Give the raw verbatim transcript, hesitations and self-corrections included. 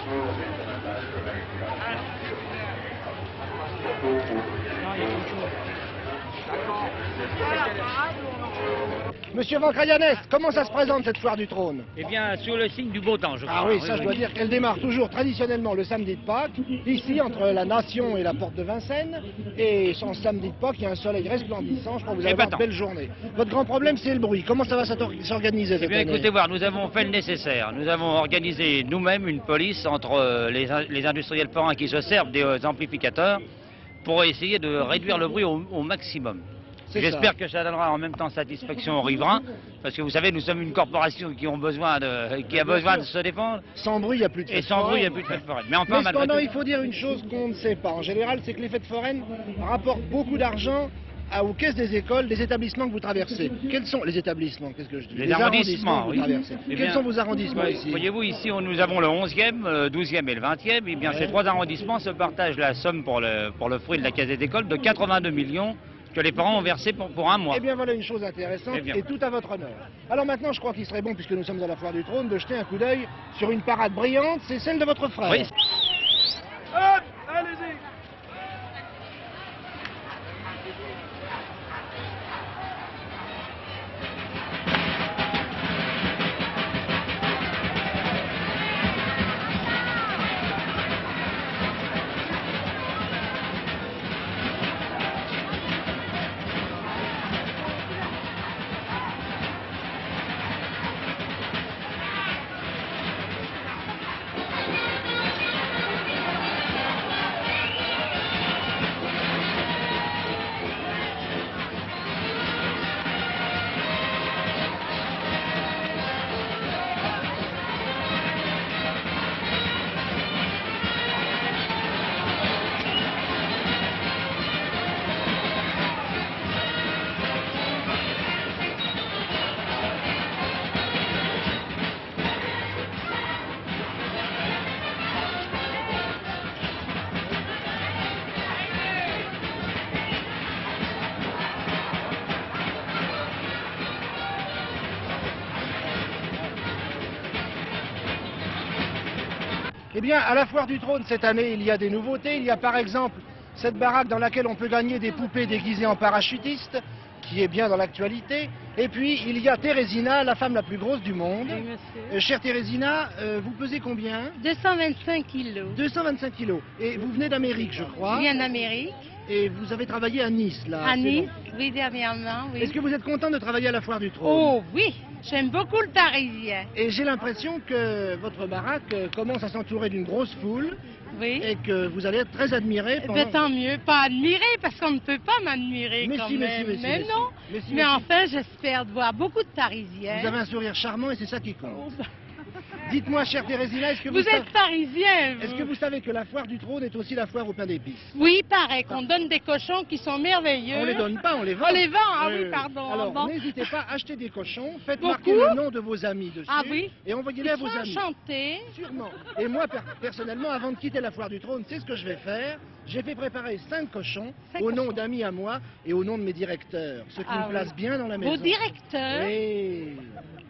Monsieur Van Krayanès, comment ça se présente cette foire du trône? Eh bien, sous le signe du beau temps, je crois. Ah oui, ça oui, je oui. dois dire qu'elle démarre toujours traditionnellement le samedi de Pâques, ici entre la Nation et la porte de Vincennes, et sans samedi de Pâques, il y a un soleil resplendissant, je crois que vous allez avoir une belle journée. Votre grand problème, c'est le bruit. Comment ça va s'organiser Eh cette bien, année? écoutez voir, nous avons fait le nécessaire. Nous avons organisé nous-mêmes une police entre euh, les, les industriels forains qui se servent des euh, amplificateurs pour essayer de réduire le bruit au, au maximum. J'espère que ça donnera en même temps satisfaction aux riverains, parce que vous savez, nous sommes une corporation qui, ont besoin de, qui a besoin de se défendre. Sans bruit, il n'y a plus de fêtes foraines. Et sans bruit, il n'y a plus de fêtes foraines. Mais enfin, Mais cependant, tout... il faut dire une chose qu'on ne sait pas. En général, c'est que les fêtes foraines rapportent beaucoup d'argent aux caisses des écoles, des établissements que vous traversez. Quels sont les établissements? Qu'est-ce que je dis? Les, les arrondissements, arrondissements que vous traversez. Eh Quels bien, sont vos arrondissements ouais, ici? Voyez-vous, ici, on, nous avons le onzième, le douzième et le vingtième. Et bien, ouais. Ces trois arrondissements se partagent la somme pour le, pour le fruit de la caisse des écoles de quatre-vingt-deux millions que les parents ont versé pour, pour un mois. Eh bien voilà une chose intéressante et tout à votre honneur. Alors maintenant je crois qu'il serait bon, puisque nous sommes à la foire du trône, de jeter un coup d'œil sur une parade brillante, c'est celle de votre frère. Oui. Hop, allez-y. Eh bien, à la foire du trône cette année, il y a des nouveautés. Il y a par exemple cette baraque dans laquelle on peut gagner des poupées déguisées en parachutistes, qui est bien dans l'actualité. Et puis, il y a Thérésina, la femme la plus grosse du monde. Oui, monsieur. Euh, chère Thérésina, euh, vous pesez combien? deux cent vingt-cinq kilos. deux cent vingt-cinq kilos. Et vous venez d'Amérique, je crois. Je viens d'Amérique. Et vous avez travaillé à Nice, là. À Nice, bon. oui, dernièrement, oui. Est-ce que vous êtes content de travailler à la foire du trône? Oh, oui, j'aime beaucoup le Parisien. Et j'ai l'impression que votre baraque euh, commence à s'entourer d'une grosse foule. Oui. Et que vous allez être très admiré. Eh pendant... ben, tant mieux, pas admirer, parce qu'on ne peut pas m'admirer quand si, même. Mais, si, mais, mais, si, non. mais, si, mais, mais enfin, j'espère de voir beaucoup de Parisiens. Vous avez un sourire charmant et c'est ça qui compte. Oh, bah... Dites-moi, chère Thérésina, est-ce que vous, vous êtes parisien, Est-ce que vous savez que la foire du trône est aussi la foire au pain d'épices? Oui, pareil, qu'on donne des cochons qui sont merveilleux. On les donne pas, on les vend. On les vend, ah euh, oui, pardon. Alors, bon. n'hésitez pas à acheter des cochons, faites Beaucoup marquer le nom de vos amis dessus. Ah oui. Et envoyez-les à vos Ils amis. sont enchantés. Sûrement. Et moi, per personnellement, avant de quitter la foire du trône, c'est ce que je vais faire. J'ai fait préparer cinq cochons cinq au cochons. nom d'amis à moi et au nom de mes directeurs, ce qui Ah me oui. place bien dans la maison. Vos directeurs? Oui.